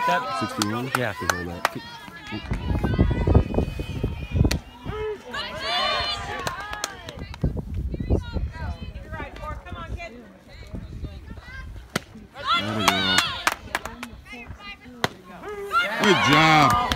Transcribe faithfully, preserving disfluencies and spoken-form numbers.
that? sixty-one? Yeah. To hold that. Good job.